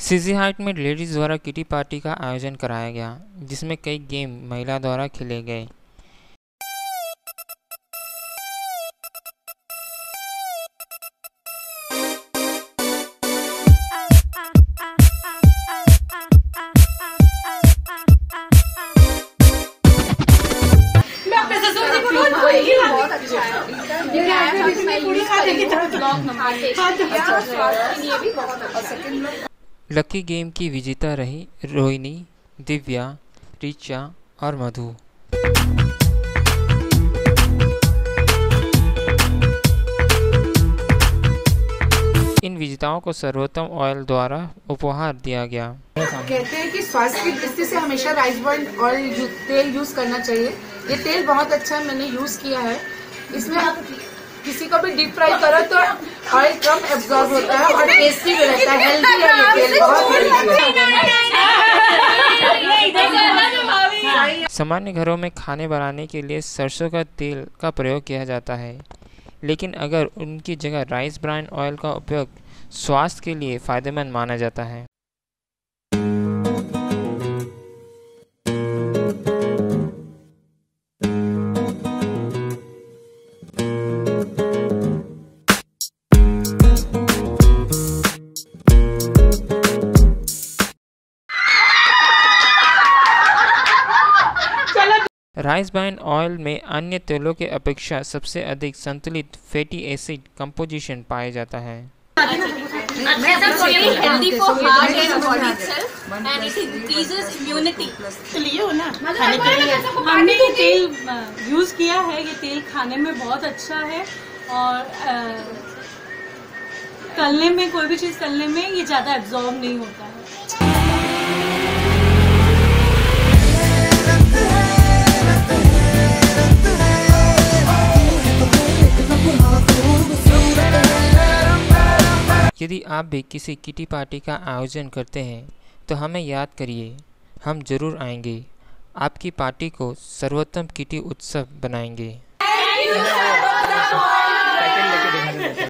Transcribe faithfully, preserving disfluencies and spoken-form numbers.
CG height में ladies द्वारा kitty party का आयोजन कराया गया, जिसमें कई गेम महिला द्वारा खेले गए। लकी गेम की विजेता रही रोहिणी, दिव्या, रीचा और मधु। इन विजेताओं को सर्वोत्तम ऑयल द्वारा उपहार दिया गया। कहते हैं कि स्वास्थ्य की दृष्टि से हमेशा राइस ब्राइन ऑयल तेल यूज करना चाहिए। ये तेल बहुत अच्छा है, मैंने यूज किया है। इसमें आप किसी को भी डीप फ्राई करो तो ऑयल कम एब्जॉर्ब होता है और टेस्टी भी रहता है, हेल्दी है ये तेल, बहुत हेल्दी है। सामान्य घरों में खाने बनाने के लिए सरसों का तेल का प्रयोग किया जाता है, लेकिन अगर उनकी जगह राइस ब्राइन ऑयल का उपयोग स्वास्थ्य के लिए फायदेमंद माना जाता है। राइस ब्राइन ऑयल में अन्य तेलों के अपेक्षा सबसे अधिक संतुलित फैटी एसिड कंपोजिशन पाया जाता है। हमने ये तेल यूज किया है, ये तेल खाने में बहुत अच्छा है और तलने में, कोई भी चीज तलने में ये ज्यादा एब्जॉर्ब नहीं होता है। यदि आप भी किसी किटी पार्टी का आयोजन करते हैं तो हमें याद करिए, हम जरूर आएंगे। आपकी पार्टी को सर्वोत्तम किटी उत्सव बनाएंगे।